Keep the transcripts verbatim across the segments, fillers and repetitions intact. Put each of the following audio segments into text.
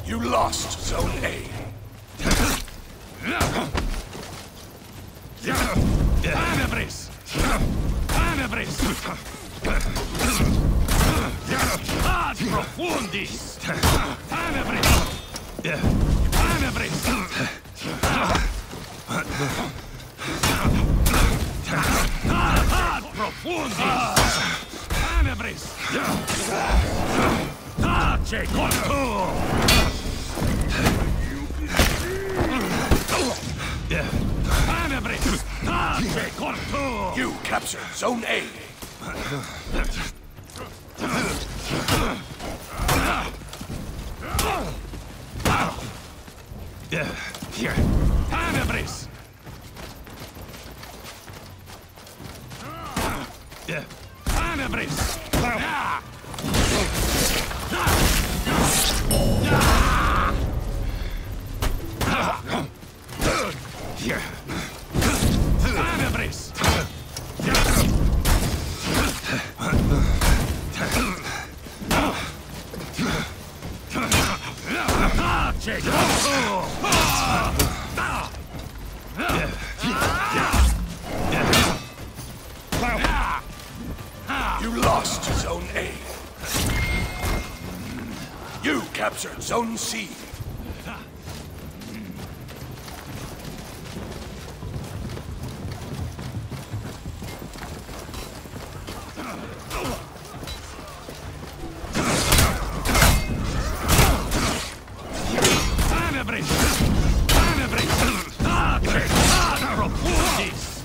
You lost Zone A. Tenebris! Tenebris! Ad profundis! Tenebris! Tenebris! Ad profundis! Tenebris! Tace contur! Tenebris! Tace contur! You captured Zone A. Here. Tenebris! Tenebris! Here. Tenebris! Tace contur! You lost Zone A. You captured Zone C. Tenebris! Tenebris! Tace ad profundis!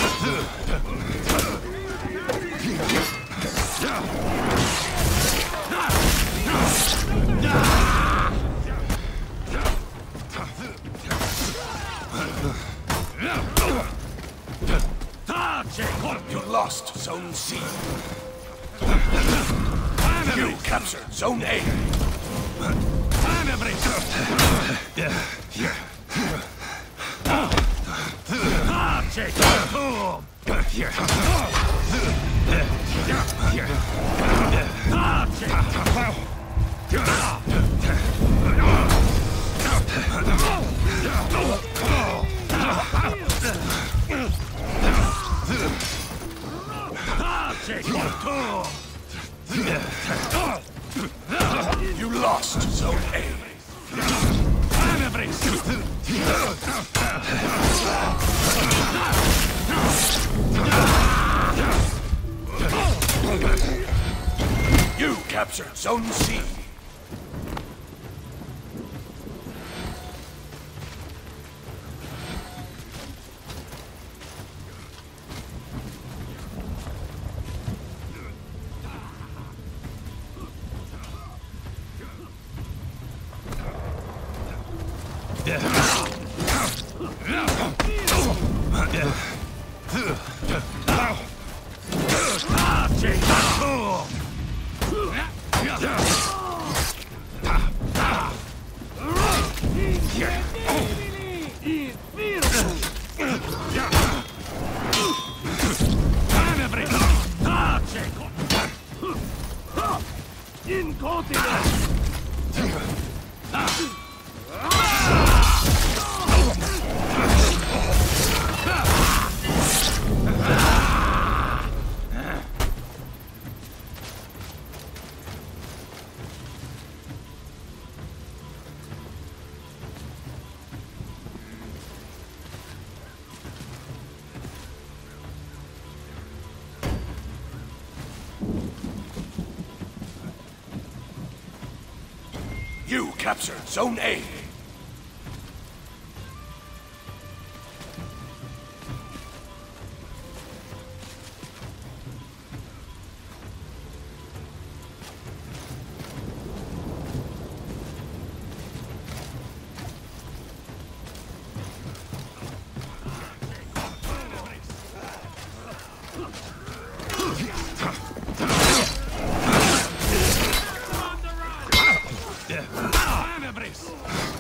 Tace contur! You lost Zone C. Tenebris! You captured Zone A. Tenebris! Here. Tace contur! Here. Here. Tace contur! You lost Zone A. Tenebris! You captured Zone C. Tace contur! Tenebris! Tace contur! Incontinence! You captured Zone A. Tenebris!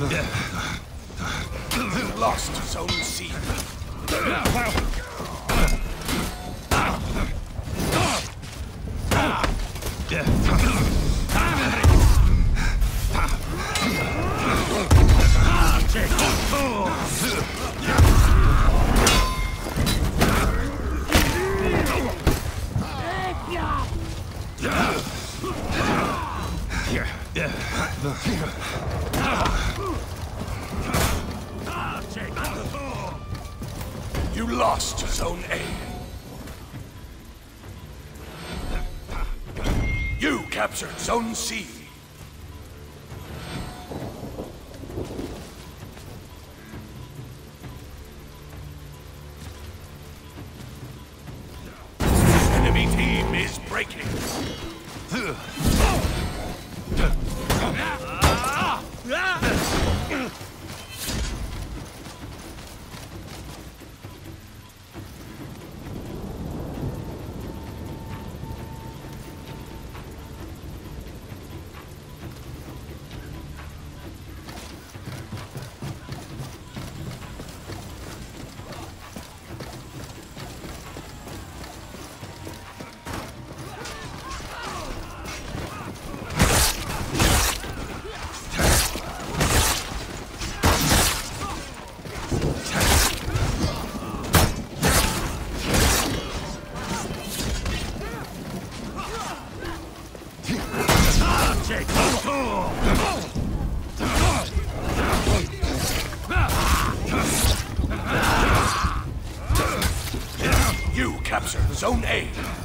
You lost Zone C. You lost Zone A. You captured Zone C. Enemy team is breaking. You captured Zone A.